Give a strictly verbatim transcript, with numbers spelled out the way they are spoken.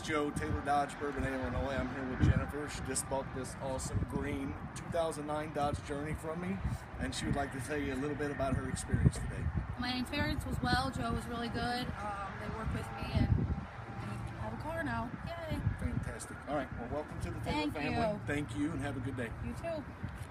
Joe, Taylor Dodge, Bourbon, Illinois. I'm here with Jennifer. She just bought this awesome green two thousand nine Dodge Journey from me, and she would like to tell you a little bit about her experience today. My experience was well. Joe was really good. Um, they worked with me, and we have a car now. Yay! Fantastic. All right, well, welcome to the Taylor Thank family. you. Thank you, and have a good day. You too.